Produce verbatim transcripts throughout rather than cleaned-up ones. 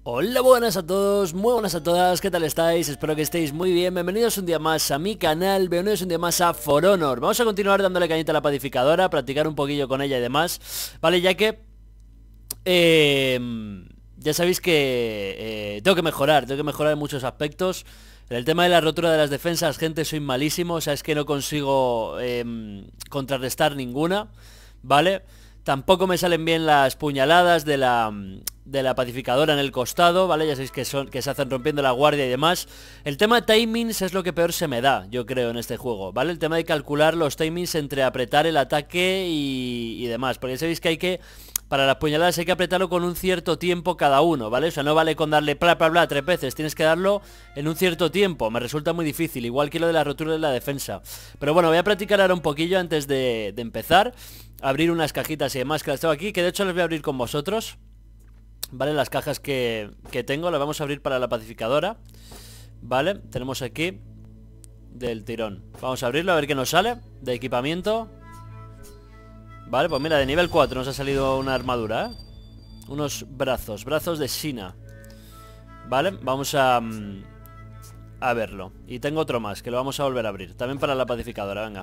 Hola, buenas a todos, muy buenas a todas, ¿qué tal estáis? Espero que estéis muy bien, bienvenidos un día más a mi canal, bienvenidos un día más a For Honor. Vamos a continuar dándole cañita a la pacificadora, practicar un poquillo con ella y demás, ¿vale? Ya que... Eh, ya sabéis que eh, tengo que mejorar, tengo que mejorar en muchos aspectos. En el tema de la rotura de las defensas, gente, soy malísimo, o sea, es que no consigo eh, contrarrestar ninguna, ¿vale? Tampoco me salen bien las puñaladas de la, de la pacificadora en el costado, ¿vale? Ya sabéis que, son, que se hacen rompiendo la guardia y demás. El tema de timings es lo que peor se me da, yo creo, en este juego, ¿vale? El tema de calcular los timings entre apretar el ataque y, y demás. Porque sabéis que hay que... Para las puñaladas hay que apretarlo con un cierto tiempo cada uno, ¿vale? O sea, no vale con darle bla bla bla tres veces, tienes que darlo en un cierto tiempo. Me resulta muy difícil, igual que lo de la rotura de la defensa. Pero bueno, voy a practicar ahora un poquillo antes de, de empezar. Abrir unas cajitas y demás que las tengo aquí, que de hecho las voy a abrir con vosotros, ¿vale? Las cajas que, que tengo las vamos a abrir para la pacificadora, ¿vale? Tenemos aquí del tirón. Vamos a abrirlo a ver qué nos sale de equipamiento. Vale, pues mira, de nivel cuatro nos ha salido una armadura, ¿eh? Unos brazos, brazos de Sina. Vale, vamos a... A verlo. Y tengo otro más, que lo vamos a volver a abrir. También para la pacificadora, venga.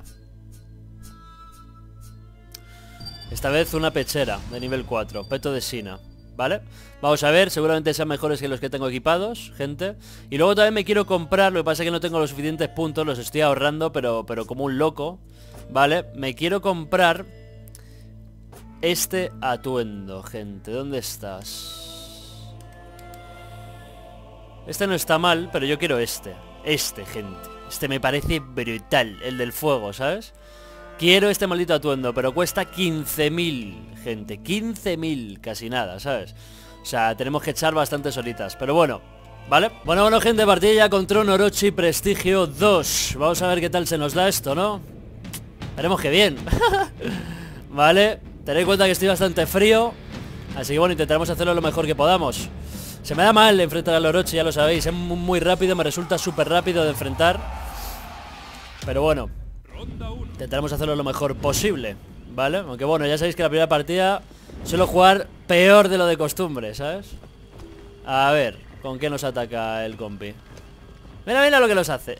Esta vez una pechera de nivel cuatro, peto de Sina. ¿Vale? Vamos a ver, seguramente sean mejores que los que tengo equipados, gente. Y luego también me quiero comprar, lo que pasa es que no tengo los suficientes puntos, los estoy ahorrando, pero, pero como un loco. ¿Vale? Me quiero comprar... este atuendo, gente. ¿Dónde estás? Este no está mal, pero yo quiero este. Este, gente. Este me parece brutal. El del fuego, ¿sabes? Quiero este maldito atuendo, pero cuesta quince mil, gente. quince mil, casi nada, ¿sabes? O sea, tenemos que echar bastantes horitas. Pero bueno, ¿vale? Bueno, bueno, gente, partida contra un Orochi Prestigio dos. Vamos a ver qué tal se nos da esto, ¿no? Esperemos que bien. Vale. Tened en cuenta que estoy bastante frío, así que bueno, intentaremos hacerlo lo mejor que podamos. Se me da mal enfrentar al Orochi, ya lo sabéis. Es muy rápido, me resulta súper rápido de enfrentar. Pero bueno, intentaremos hacerlo lo mejor posible, ¿vale? Aunque bueno, ya sabéis que la primera partida suelo jugar peor de lo de costumbre, ¿sabes? A ver, ¿con qué nos ataca el compi? Mira, mira lo que nos hace.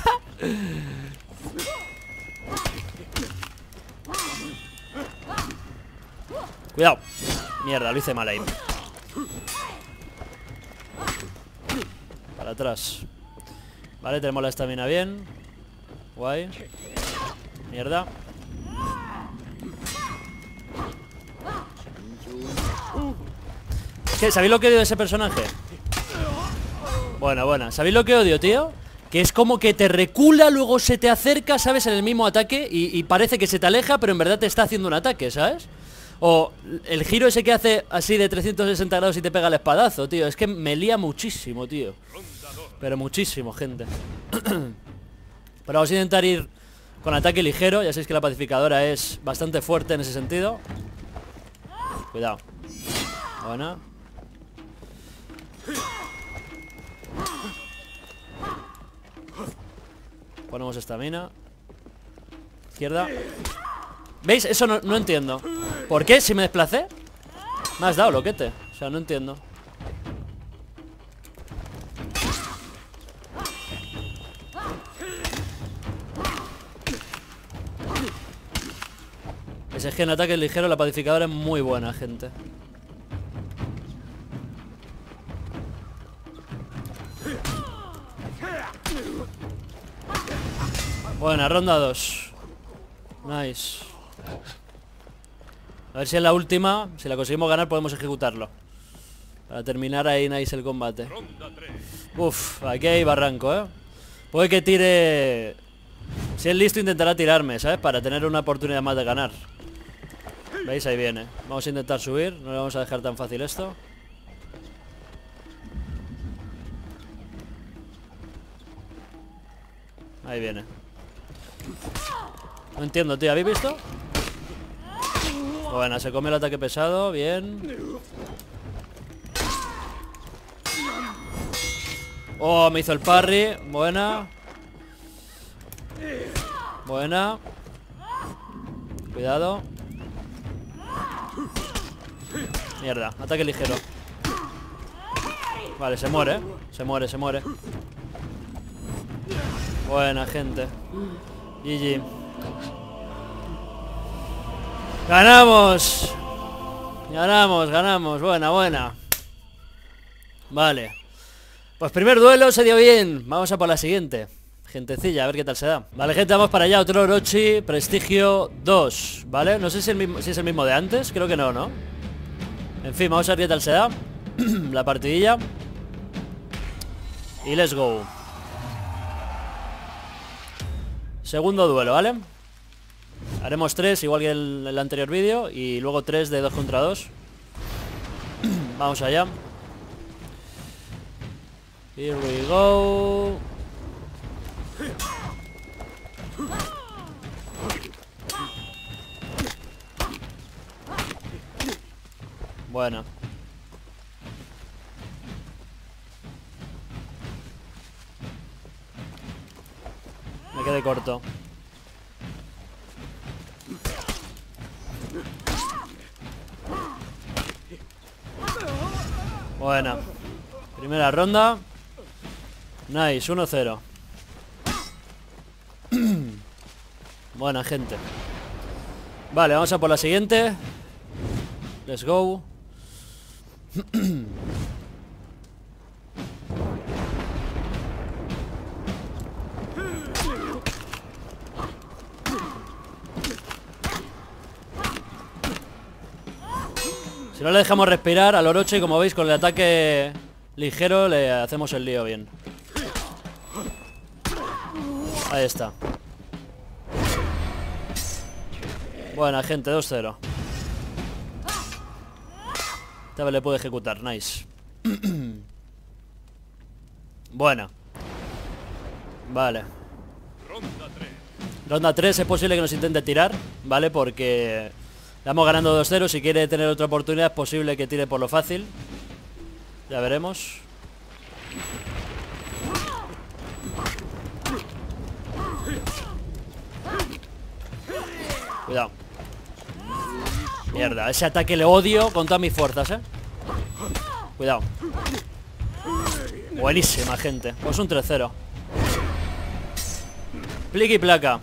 Cuidado. Mierda, lo hice mal ahí. Para atrás. Vale, tenemos la estamina bien. Guay. Mierda. ¿Qué? ¿Sabéis lo que odio de ese personaje? Bueno, bueno. ¿Sabéis lo que odio, tío? Que es como que te recula, luego se te acerca, ¿sabes? En el mismo ataque y, y parece que se te aleja, pero en verdad te está haciendo un ataque, ¿sabes? O el giro ese que hace así de trescientos sesenta grados y te pega el espadazo, tío. Es que me lía muchísimo, tío. Pero muchísimo, gente. Pero vamos a intentar ir con ataque ligero. Ya sabéis que la pacificadora es bastante fuerte en ese sentido. Cuidado. Buena. Ponemos estamina. Izquierda. ¿Veis? Eso no, no entiendo. ¿Por qué? Si me desplacé. Me has dado, loquete. O sea, no entiendo. Ese es que en ataque ligero la pacificadora es muy buena, gente. Buena, ronda dos. Nice. A ver si en la última, si la conseguimos ganar, podemos ejecutarlo. Para terminar ahí nice el combate. Uf, aquí hay barranco, ¿eh? Puede que tire... Si es listo intentará tirarme, ¿sabes? Para tener una oportunidad más de ganar. ¿Veis? Ahí viene. Vamos a intentar subir. No le vamos a dejar tan fácil esto. Ahí viene. No entiendo, tío. ¿Habéis visto? Bueno, se come el ataque pesado. Bien. Oh, me hizo el parry. Buena. Buena. Cuidado. Mierda, ataque ligero. Vale, se muere, se muere, se muere. Buena, gente. G G. ¡Ganamos! Ganamos, ganamos. Buena, buena. Vale. Pues primer duelo se dio bien. Vamos a por la siguiente. Gentecilla, a ver qué tal se da. Vale, gente, vamos para allá. Otro Orochi, prestigio dos. Vale, no sé si, el mismo, si es el mismo de antes. Creo que no, ¿no? En fin, vamos a ver qué tal se da. La partidilla. Y let's go. Segundo duelo, ¿vale? Haremos tres, igual que el, el anterior vídeo. Y luego tres de dos contra dos. Vamos allá. Here we go. Bueno. Me quedé corto. Buena. Primera ronda. Nice, uno cero. Buena, gente. Vale, vamos a por la siguiente. Let's go. Si no le dejamos respirar al Orochi, como veis, con el ataque ligero le hacemos el lío bien. Ahí está. Buena, gente, dos cero. Esta vez le puedo ejecutar, nice. Buena. Vale. Ronda tres, es posible que nos intente tirar, ¿vale? Porque estamos ganando dos cero. Si quiere tener otra oportunidad es posible que tire por lo fácil. Ya veremos. Cuidado. Mierda, ese ataque le odio con todas mis fuerzas, ¿eh? Cuidado. Buenísima, gente. Pues un tres cero. Pliqui placa.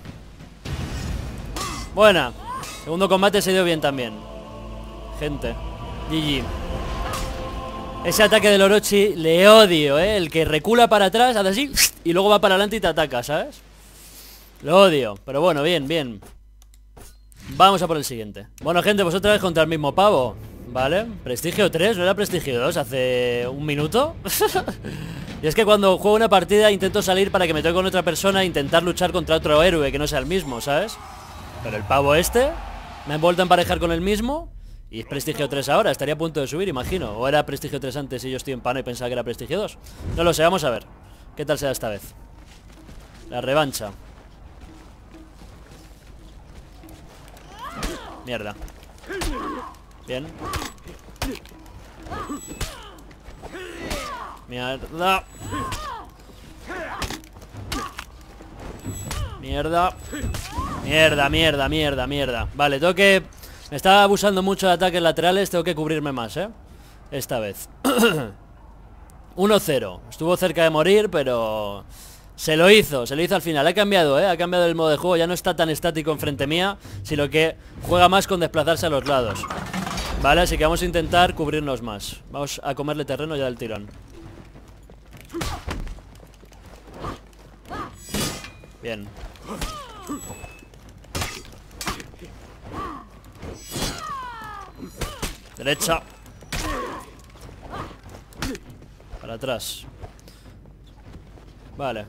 Buena. Segundo combate se dio bien también. Gente. G G. Ese ataque del Orochi le odio, ¿eh? El que recula para atrás, hace así y luego va para adelante y te ataca, ¿sabes? Lo odio. Pero bueno, bien, bien. Vamos a por el siguiente. Bueno, gente, pues otra vez contra el mismo pavo. Vale, prestigio tres, ¿no era prestigio dos hace un minuto? Y es que cuando juego una partida intento salir para que me toque con otra persona e intentar luchar contra otro héroe que no sea el mismo, ¿sabes? Pero el pavo este me ha vuelto a emparejar con el mismo. Y es prestigio tres ahora, estaría a punto de subir, imagino. O era prestigio tres antes y yo estoy en pano y pensaba que era prestigio dos. No lo sé, vamos a ver qué tal será esta vez. La revancha. Mierda. Bien. Mierda. Mierda. Mierda, mierda, mierda, mierda. Vale, tengo que... Me estaba abusando mucho de ataques laterales. Tengo que cubrirme más, ¿eh? Esta vez. uno cero. Estuvo cerca de morir, pero... Se lo hizo, se lo hizo al final. Ha cambiado, ¿eh? Ha cambiado el modo de juego. Ya no está tan estático enfrente mía, sino que juega más con desplazarse a los lados. Vale, así que vamos a intentar cubrirnos más. Vamos a comerle terreno ya del tirón. Bien. Derecha. Para atrás. Vale.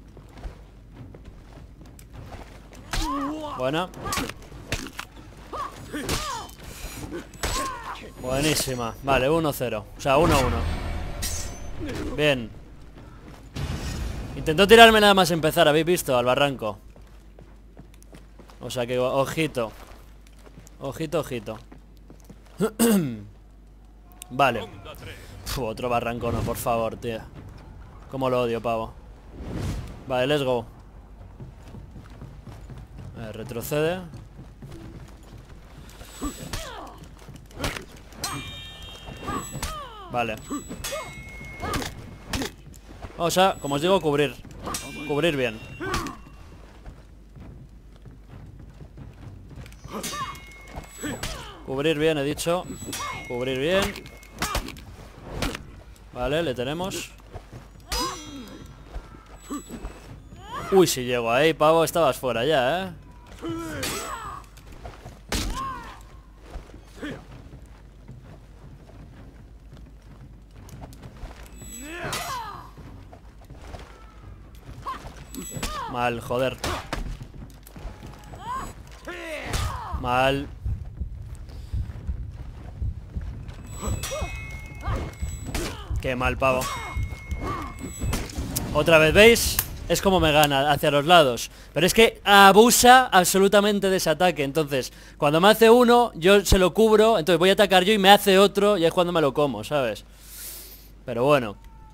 Buena. Buenísima. Vale, uno cero. O sea, uno uno. Bien. Intentó tirarme nada más empezar, ¿habéis visto? Al barranco. O sea que, ojito. Ojito, ojito. Vale. Uf, otro barranco, no, por favor, tío. Cómo lo odio, pavo. Vale, let's go. A ver, retrocede. Vale. Vamos a, como os digo, cubrir. Cubrir bien. Cubrir bien, he dicho. Cubrir bien. Vale, le tenemos. Uy, si llego ahí, pavo, estabas fuera ya, ¿eh? Mal, joder. Mal. Qué mal, pavo. Otra vez, ¿veis? Es como me gana, hacia los lados. Pero es que abusa absolutamente de ese ataque. Entonces, cuando me hace uno, yo se lo cubro. Entonces voy a atacar yo y me hace otro. Y es cuando me lo como, ¿sabes? Pero bueno.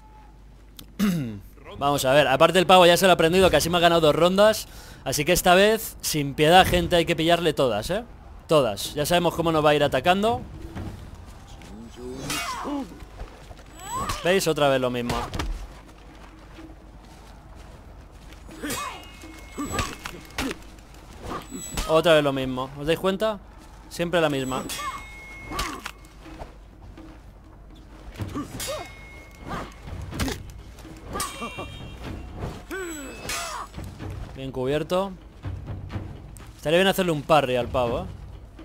Vamos a ver, aparte el pavo ya se lo ha aprendido, casi me ha ganado dos rondas. Así que esta vez, sin piedad, gente, hay que pillarle todas, ¿eh? Todas, ya sabemos cómo nos va a ir atacando. ¿Veis? Otra vez lo mismo. Otra vez lo mismo, ¿os dais cuenta? Siempre la misma. Bien cubierto. Estaría bien hacerle un parry al pavo, ¿eh?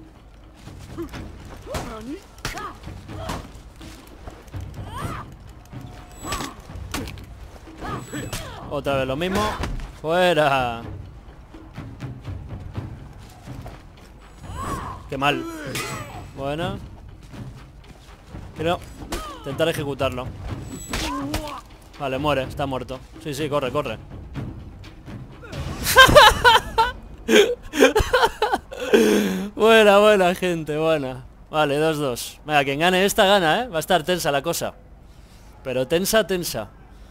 Otra vez lo mismo. ¡Fuera! ¡Qué mal! Bueno. Quiero intentar ejecutarlo. Vale, muere, está muerto. Sí, sí, corre, corre. Buena, buena, gente, buena. Vale, dos dos. Venga, quien gane esta gana, ¿eh? Va a estar tensa la cosa. Pero tensa, tensa.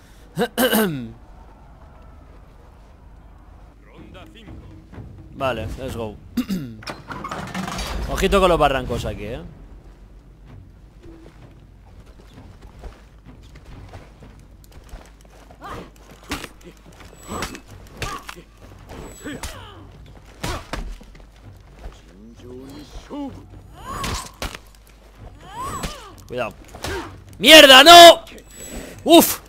Vale, let's go. Ojito con los barrancos aquí, ¿eh? Cuidado. ¡Mierda, no! ¡Uf!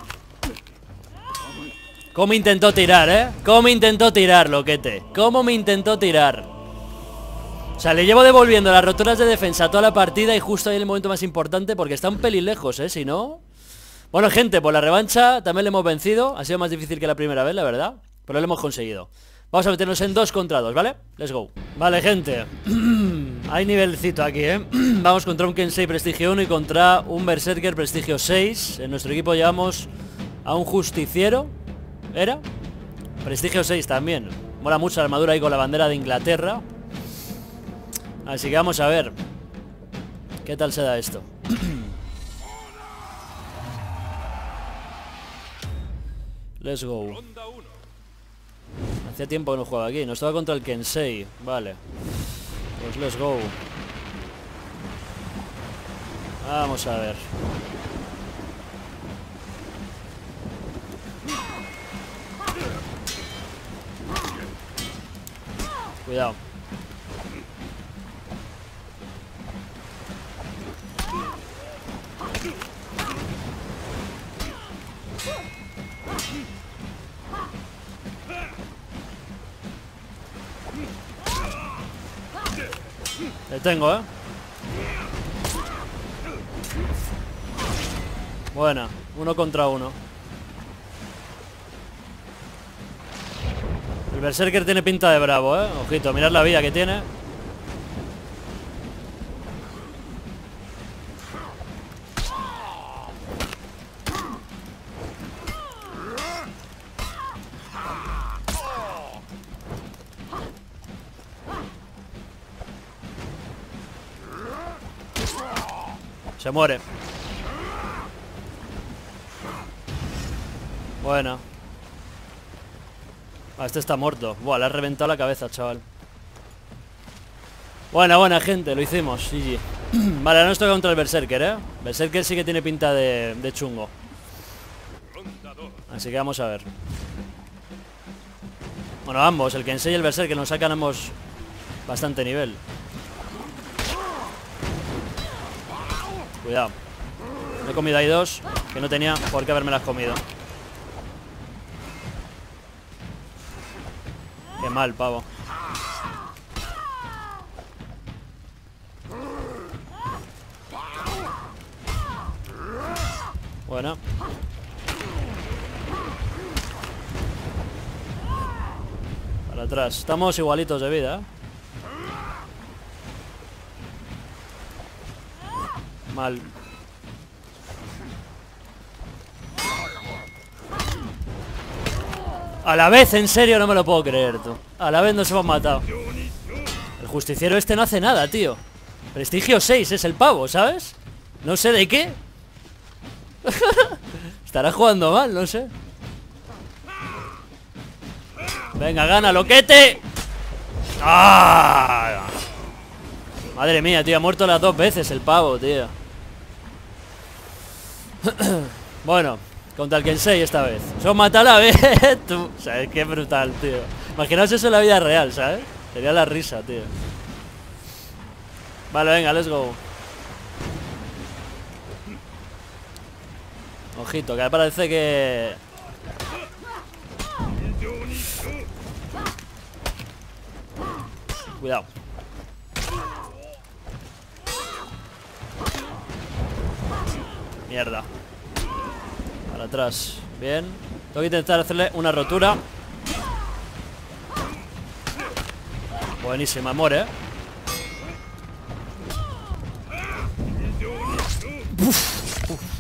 ¿Cómo intentó tirar, eh? ¿Cómo intentó tirar, loquete? ¿Cómo me intentó tirar? O sea, le llevo devolviendo las roturas de defensa toda la partida y justo ahí en el momento más importante porque está un pelín lejos, eh, si no... Bueno, gente, pues la revancha también le hemos vencido. Ha sido más difícil que la primera vez, la verdad, pero lo hemos conseguido. Vamos a meternos en dos contra dos, ¿vale? Let's go. Vale, gente. Hay nivelcito aquí, ¿eh? Vamos contra un Kensei Prestigio uno y contra un Berserker Prestigio seis. En nuestro equipo llevamos a un Justiciero. ¿Era? Prestigio seis también. Mola mucho la armadura ahí con la bandera de Inglaterra. Así que vamos a ver qué tal se da esto. Let's go. Hacía tiempo que no jugaba aquí. Nos toca contra el Kensei. Vale. Pues let's go. Vamos a ver. Cuidado. Le tengo, ¿eh? Buena, uno contra uno. El Berserker tiene pinta de bravo, ¿eh? Ojito, mirad la vida que tiene. Se muere. Bueno. Ah, este está muerto. Buah, le ha reventado la cabeza, chaval. Buena, buena, gente, lo hicimos. G G. Vale, ahora nos toca contra el Berserker, ¿eh? Berserker sí que tiene pinta de, de chungo. Así que vamos a ver. Bueno, ambos, el Kensei y el Berserk, que nos sacan ambos bastante nivel. Cuidado. Me he comido ahí dos que no tenía por qué haberme las comido. Qué mal, pavo. Bueno. Para atrás. Estamos igualitos de vida, ¿eh? Mal. A la vez, en serio, no me lo puedo creer, tú. A la vez nos hemos matado. El justiciero este no hace nada, tío. Prestigio seis es el pavo, ¿sabes? No sé de qué. Estará jugando mal, no sé. Venga, gana, loquete. ¡Ah! Madre mía, tío, ha muerto las dos veces el pavo, tío. Bueno, contra el Kensei esta vez. Son mata a la vez, tú. ¿Sabes? Qué brutal, tío. Imaginaos eso en la vida real, ¿sabes? Sería la risa, tío. Vale, venga, let's go. Ojito, que me parece que... Cuidado. Mierda. Para atrás. Bien. Tengo que intentar hacerle una rotura. Buenísima, amor, eh. Uf, uf.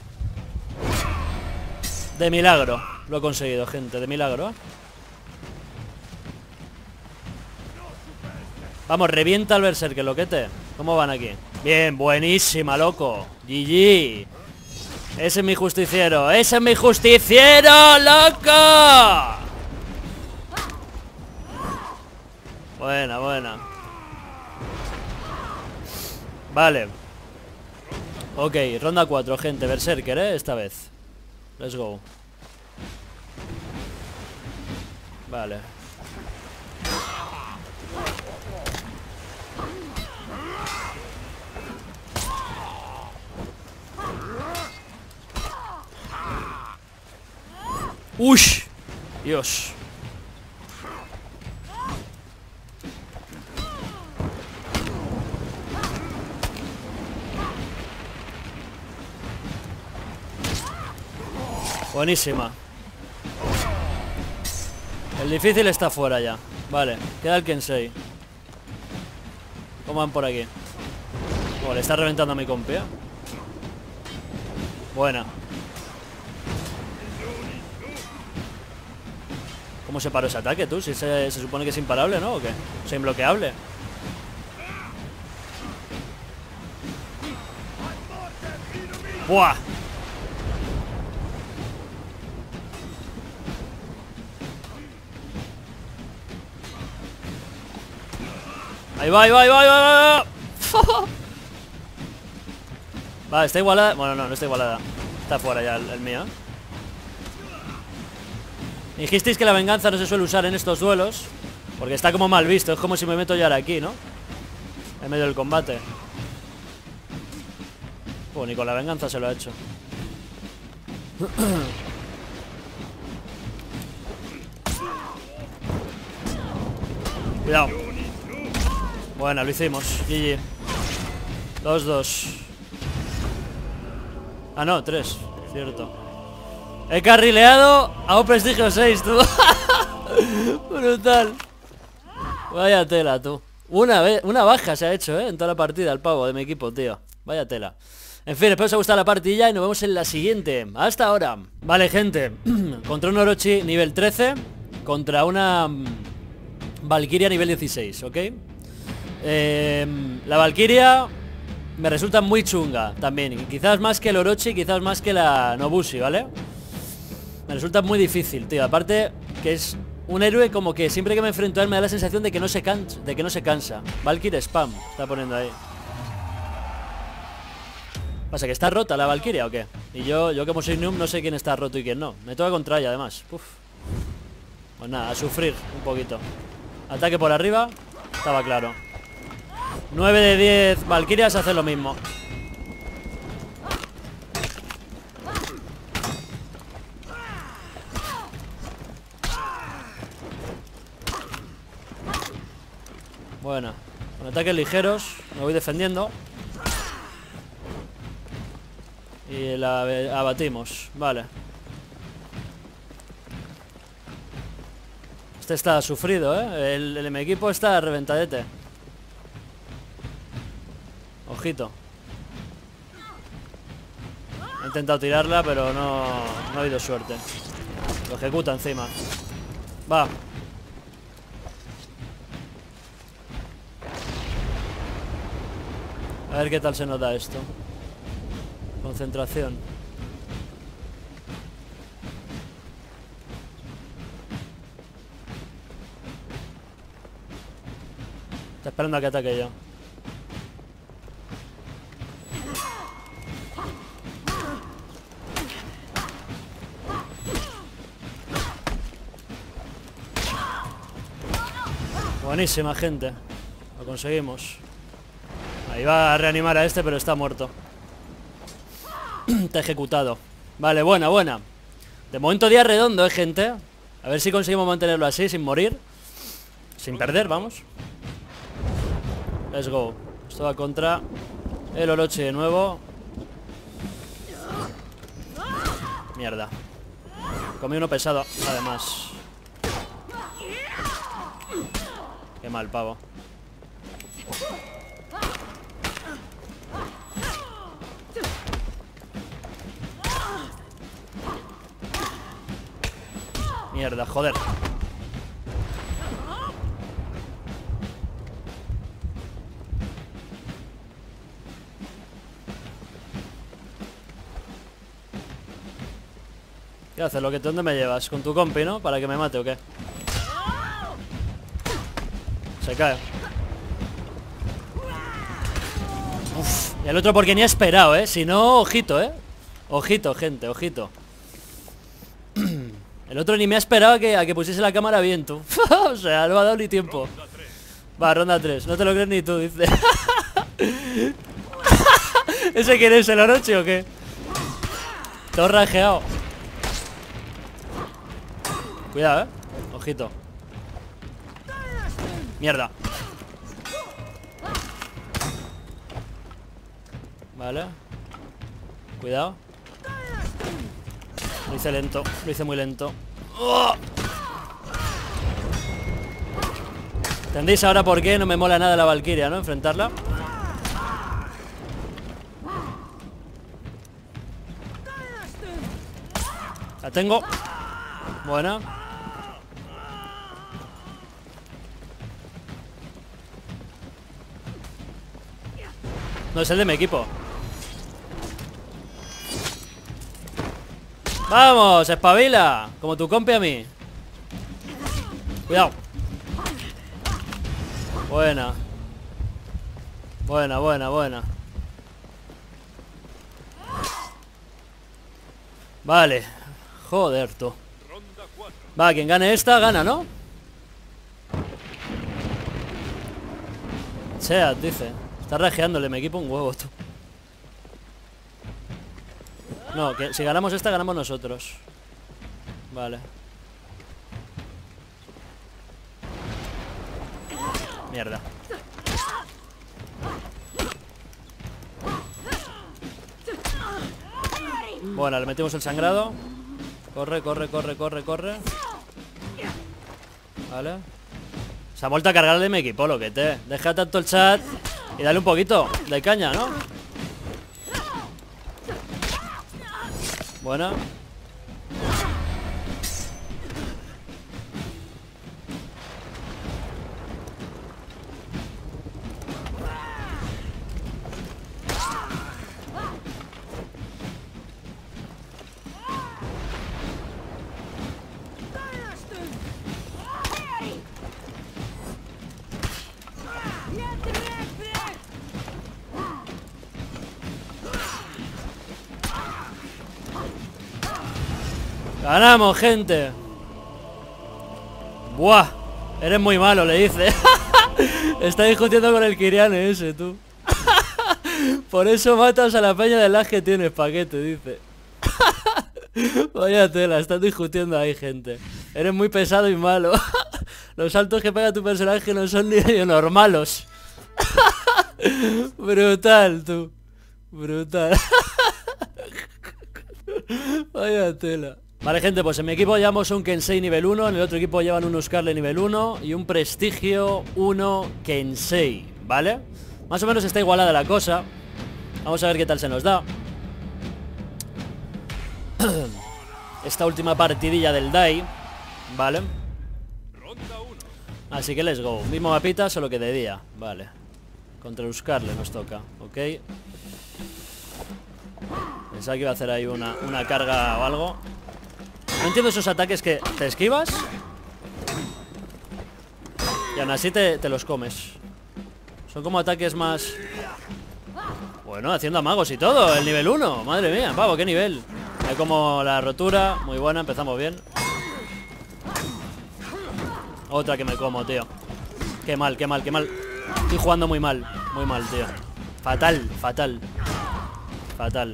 De milagro. Lo he conseguido, gente. De milagro, ¿eh? Vamos, revienta al Berserk, loquete. ¿Cómo van aquí? Bien, buenísima, loco. G G. Ese es mi justiciero. Ese es mi justiciero, loco. Buena, buena. Vale. Ok, ronda cuatro, gente. Berserker, ¿eh? Esta vez. Let's go. Vale. ¡Ush! Dios. Buenísima. El difícil está fuera ya. Vale, queda el Kensei. ¿Cómo van por aquí? Oh, le está reventando a mi compia. Buena. ¿Cómo se paró ese ataque, tú? Si se, se supone que es imparable, ¿no? ¿O qué? O sea, imbloqueable. ¡Buah! Ahí va, ahí va, ahí va, ahí va, ahí va. Vale, está igualada. Bueno, no, no está igualada. Está fuera ya el, el mío. Dijisteis que la venganza no se suele usar en estos duelos porque está como mal visto. Es como si me meto yo ahora aquí, ¿no? En medio del combate. Pues ni con la venganza se lo ha hecho. Cuidado. Bueno, lo hicimos. G G. Dos, dos. Ah, no, tres. Cierto. He carrileado a un prestigio seis, tú. Brutal. Vaya tela, tú. Una vez, una baja se ha hecho, eh, en toda la partida el pavo de mi equipo, tío. Vaya tela. En fin, espero que os haya gustado la partida y nos vemos en la siguiente. Hasta ahora. Vale, gente. Contra un Orochi nivel trece. Contra una Valkyria nivel dieciséis, ¿ok? Eh, la Valkyria me resulta muy chunga también. Quizás más que el Orochi, quizás más que la Nobushi, ¿vale? Me resulta muy difícil, tío. Aparte que es un héroe como que siempre que me enfrento a él me da la sensación de que no se cansa, de que no se cansa. Valkyrie spam, está poniendo ahí. Pasa que está rota la Valkyria o qué. Y yo, yo como soy noob no sé quién está roto y quién no. Me toca contra ella además. Uf. Pues nada, a sufrir un poquito. Ataque por arriba. Estaba claro. nueve de diez Valkyrias hace lo mismo. Bueno, con ataques ligeros me voy defendiendo. Y la abatimos, vale. Este está sufrido, ¿eh? El, el mi equipo está reventadete. Ojito. He intentado tirarla, pero no, no ha habido suerte. Lo ejecuta encima. Va. A ver qué tal se nos da esto. Concentración. Está esperando a que ataque yo. Buenísima, gente. Lo conseguimos. Ahí va a reanimar a este, pero está muerto. Está ejecutado. Vale, buena, buena. De momento día redondo, eh, gente. A ver si conseguimos mantenerlo así, sin morir. Sin perder, vamos. Let's go. Esto va contra el Orochi de nuevo. Mierda. Comí uno pesado, además. Qué mal, pavo. Mierda, joder. ¿Qué haces? ¿Lo que dónde me llevas? ¿Con tu compi, no? ¿Para que me mate o qué? Se cae. Uf. Y el otro porque ni ha esperado, ¿eh? Si no, ojito, ¿eh? Ojito, gente, ojito. El otro ni me ha esperado a que, a que pusiese la cámara bien, tú. O sea, no ha dado ni tiempo. Va, ronda tres. No te lo crees ni tú, dice. ¿Ese quién es, el Orochi o qué? Todo rajeado. Cuidado, eh. Ojito. Mierda. Vale. Cuidado. Lo hice lento, lo hice muy lento. ¡Oh! ¿Entendéis ahora por qué no me mola nada la Valkyria, no? Enfrentarla. La tengo. Buena. No es el de mi equipo. ¡Vamos! ¡Espabila! Como tu compi a mí. Cuidado. Buena. Buena, buena, buena. Vale. Joder, tú. Va, quien gane esta, gana, ¿no? Seat, dice. Está rejeándole, me equipo un huevo, tú. No, que si ganamos esta, ganamos nosotros. Vale. Mierda. Bueno, le metimos el sangrado. Corre, corre, corre, corre, corre. Vale. Se ha vuelto a cargar de mi equipo, lo que te. Deja tanto el chat y dale un poquito de caña, ¿no? Buena. Ganamos, gente. Buah, eres muy malo, le dice. Está discutiendo con el Kiriane ese, tú. Por eso matas a la peña de las que tienes, paquete, dice. Vaya tela, están discutiendo ahí, gente. Eres muy pesado y malo. Los saltos que pega tu personaje no son ni medio normalos. Brutal, tú. Brutal. Vaya tela. Vale, gente, pues en mi equipo llevamos un Kensei nivel uno. En el otro equipo llevan un Uscarle nivel uno y un Prestigio uno Kensei, ¿vale? Más o menos está igualada la cosa. Vamos a ver qué tal se nos da esta última partidilla del Dai, ¿vale? Así que let's go. Mismo mapita, solo que de día. Vale. Contra Uscarle nos toca, ok. Pensaba que iba a hacer ahí una, una carga o algo. No entiendo esos ataques que te esquivas y aún así te, te los comes. Son como ataques más... Bueno, haciendo amagos y todo. El nivel uno, madre mía, pavo, qué nivel. Hay como la rotura, muy buena, empezamos bien. Otra que me como, tío. Qué mal, qué mal, qué mal. Estoy jugando muy mal, muy mal, tío. Fatal, fatal. Fatal.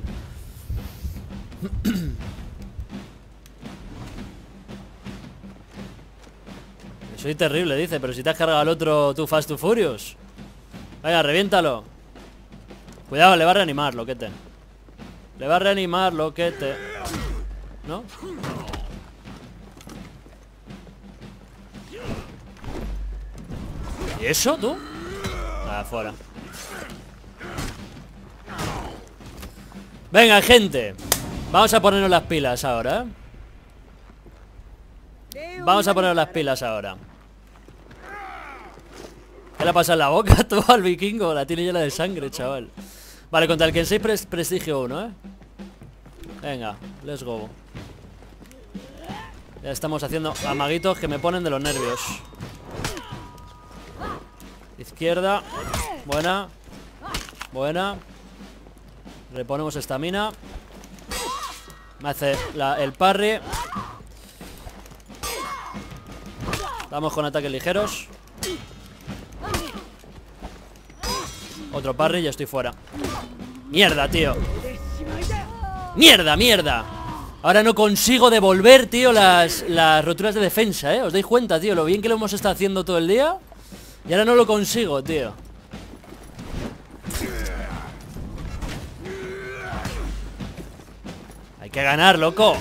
Soy terrible, dice. Pero si te has cargado al otro, tú Fast to Furious. Venga, reviéntalo. Cuidado, le va a reanimar, loquete. Le va a reanimar, loquete. ¿No? ¿Y eso, tú? Ah, fuera. Venga, gente. Vamos a ponernos las pilas ahora, ¿eh? Vamos a ponernos las pilas ahora. ¿Qué le ha pasado en la boca tú al vikingo? La tiene llena de sangre, chaval. Vale, contra el Kensei Pres Prestigio uno, ¿eh? Venga, let's go. Ya estamos haciendo amaguitos que me ponen de los nervios. Izquierda. Buena. Buena. Reponemos estamina. Me hace la, el parry. Vamos con ataques ligeros. Otro parry y ya estoy fuera. Mierda, tío. Mierda, mierda. Ahora no consigo devolver, tío, las, las roturas de defensa, ¿eh? ¿Os dais cuenta, tío? Lo bien que lo hemos estado haciendo todo el día. Y ahora no lo consigo, tío. Hay que ganar, loco.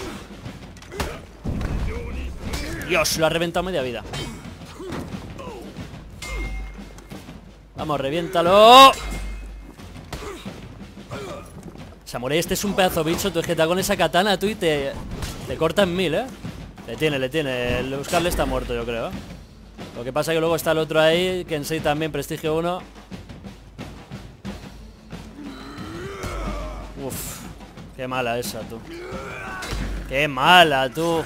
Dios, lo ha reventado media vida. Vamos, reviéntalo. Samurai, este es un pedazo bicho. Tú es que te con esa katana tú y te, te corta en mil, ¿eh? Le tiene, le tiene. El Uscarle está muerto, yo creo, ¿eh? Lo que pasa es que luego está el otro ahí, Kensei también, Prestigio uno. Uf, qué mala esa, tú. Qué mala, tú.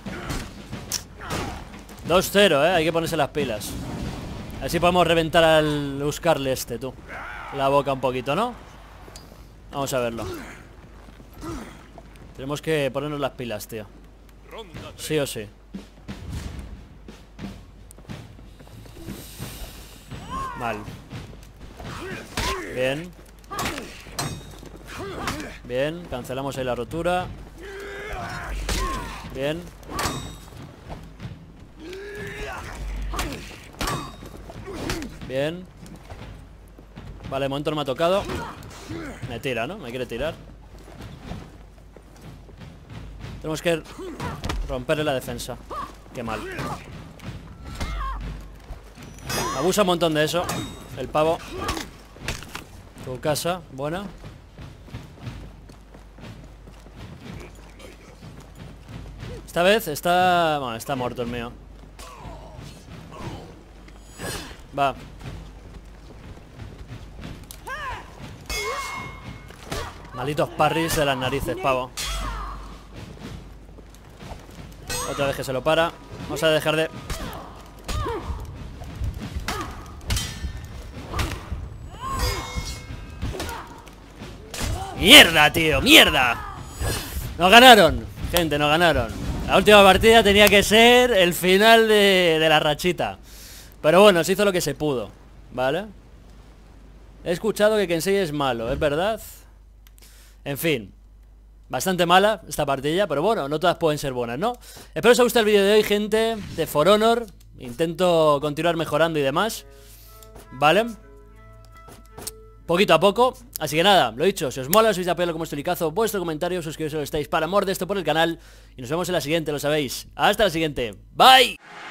dos cero, ¿eh? Hay que ponerse las pilas. Así podemos reventar al Uscarle este, tú. La boca un poquito, ¿no? Vamos a verlo. Tenemos que ponernos las pilas, tío. Sí o sí. Mal. Bien. Bien, cancelamos ahí la rotura. Bien. Bien. Vale, de momento no me ha tocado. Me tira, ¿no? Me quiere tirar. Tenemos que romperle la defensa. Qué mal. Abusa un montón de eso. El pavo. Tu casa, buena. Esta vez está... Bueno, está muerto el mío. Va. Malitos parries de las narices, pavo. Otra vez que se lo para. Vamos a dejar de... ¡Mierda, tío! ¡Mierda! Nos ganaron, gente, nos ganaron. La última partida tenía que ser el final de, de la rachita. Pero bueno, se hizo lo que se pudo, ¿vale? He escuchado que Kensei es malo, ¿es verdad? En fin, bastante mala esta partida, pero bueno, no todas pueden ser buenas, ¿no? Espero os haya gustado el vídeo de hoy, gente, de For Honor. Intento continuar mejorando y demás, ¿vale? Poquito a poco, así que nada, lo dicho, si os mola, sois de apoyarlo como estolicazo, vuestro comentario, suscribiros si lo estáis para amor de esto por el canal. Y nos vemos en la siguiente, lo sabéis. Hasta la siguiente, bye.